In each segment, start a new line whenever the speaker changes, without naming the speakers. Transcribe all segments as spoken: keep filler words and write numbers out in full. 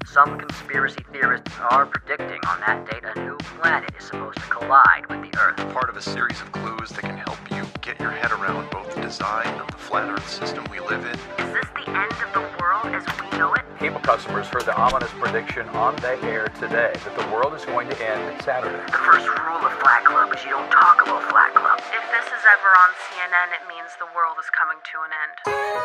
Some conspiracy theorists are predicting on that date a new planet is supposed to collide with the Earth.
Part of a series of clues that can help you get your head around both the design of the flat Earth system we live in.
Is this the end of the world as we know it?
Cable customers heard the ominous prediction on the air today that the world is going to end Saturday.
The first rule of Flat Club is you don't talk about Flat Club.
If this is ever on C N N, it means the world is coming to an end.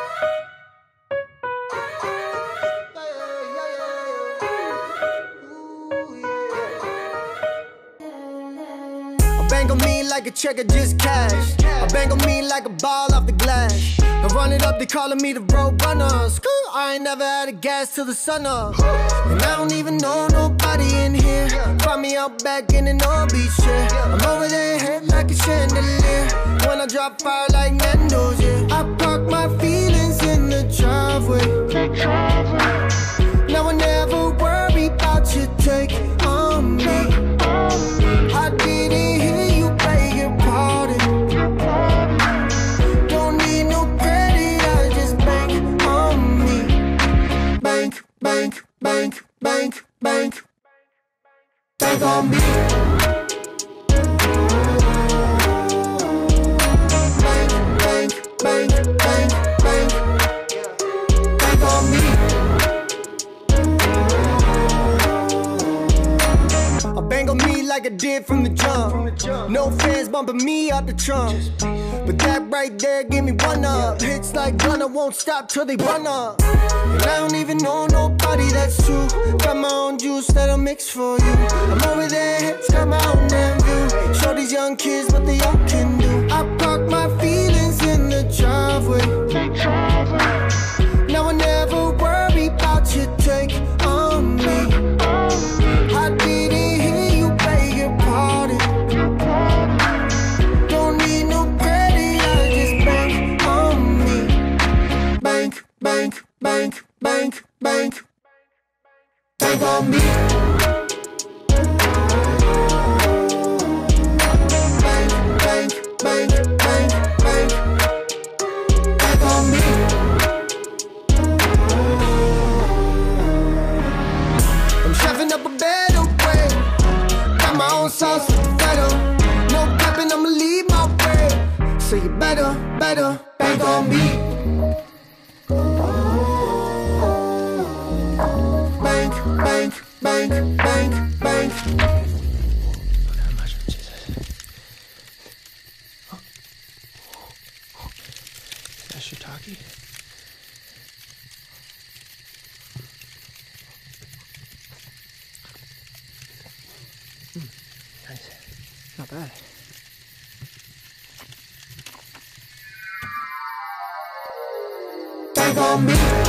Bang on me like a checker, just cash. I bang on me like a ball off the glass. I run it up, they calling me the road runner. School, I ain't never had a gas till the sun up. And I don't even know nobody in here. Find me out back in an old beach chair. I'm over there, head like a chandelier. When I drop fire like Nando's, yeah. I park my feelings in the driveway. Now I never worry about your take on me. I didn't hear you beg your pardon. Don't need no credit, I just bank on me. Bank, bank, bank, bank, bank. Bank on me. Bank, bank, bank, bank, bank. Bank on me. Bang on me like I did from the jump. No fans bumping me out the trunk. But that right there give me one up. Hits like Gunna won't stop till they run up. And I don't even know nobody, that's true. Got my own juice that'll mix for you. I'm over there, hips got my own damn view. Show these young kids what they all can do. I park my feelings in the driveway. Now I never worry about your take on me. I didn't Bank, bank, bank, bank. Bank on me. Bank, bank, bank, bank, bank. Bank on me. I'm shoving up a better way. Got my own sauce better. No capping, I'ma leave my way. So you better, better bank on me. Bank, bank, bank, bank, bank. Look at the mushroom, Jesus. Oh. Oh. Is that shiitake? Mm, nice. Not bad. Bank on me.